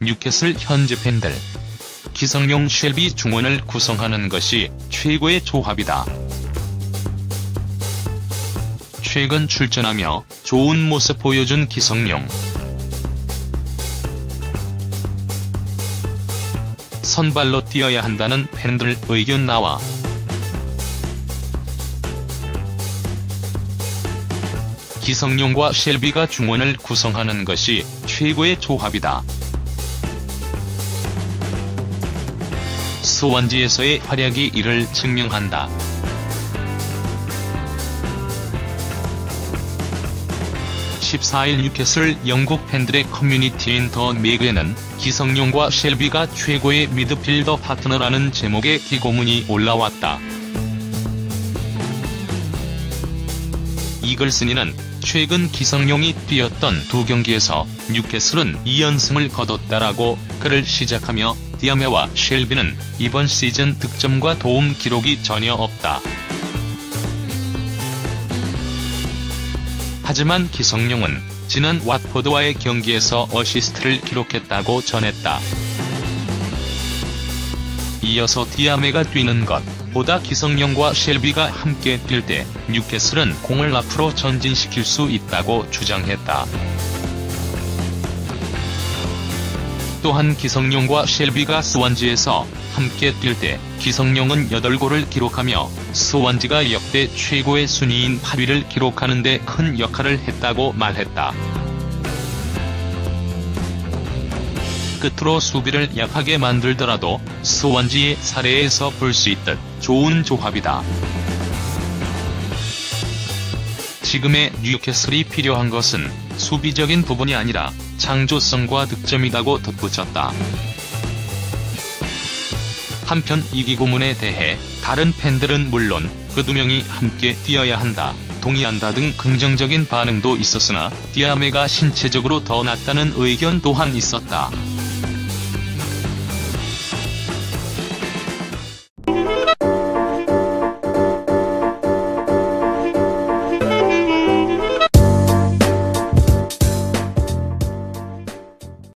뉴캐슬 현지 팬들. 기성용 쉘비 중원을 구성하는 것이 최고의 조합이다. 최근 출전하며 좋은 모습 보여준 기성용. 선발로 뛰어야 한다는 팬들 의견 나와. 기성용과 쉘비가 중원을 구성하는 것이 최고의 조합이다. 스완지에서의 활약이 이를 증명한다. (14일) 뉴캐슬 영국 팬들의 커뮤니티인 더 매그에는 기성용과 쉘비가 최고의 미드필더 파트너라는 제목의 기고문이 올라왔다. 이글스니는 최근 기성용이 뛰었던 두 경기에서 뉴캐슬은 2연승을 거뒀다라고 글을 시작하며 디아메와 쉘비는 이번 시즌 득점과 도움 기록이 전혀 없다. 하지만 기성용은 지난 왓포드와의 경기에서 어시스트를 기록했다고 전했다. 이어서 디아메가 뛰는 것보다 기성용과 쉘비가 함께 뛸 때 뉴캐슬은 공을 앞으로 전진시킬 수 있다고 주장했다. 또한 기성용과 쉘비가 스완지에서 함께 뛸 때 기성용은 8골을 기록하며 스완지가 역대 최고의 순위인 8위를 기록하는 데 큰 역할을 했다고 말했다. 끝으로 수비를 약하게 만들더라도 스완지의 사례에서 볼 수 있듯 좋은 조합이다. 지금의 뉴캐슬이 필요한 것은 수비적인 부분이 아니라 창조성과 득점이라고 덧붙였다. 한편 이 기고문에 대해 다른 팬들은 물론 그 두 명이 함께 뛰어야 한다, 동의한다 등 긍정적인 반응도 있었으나 디아메가 신체적으로 더 낫다는 의견 또한 있었다.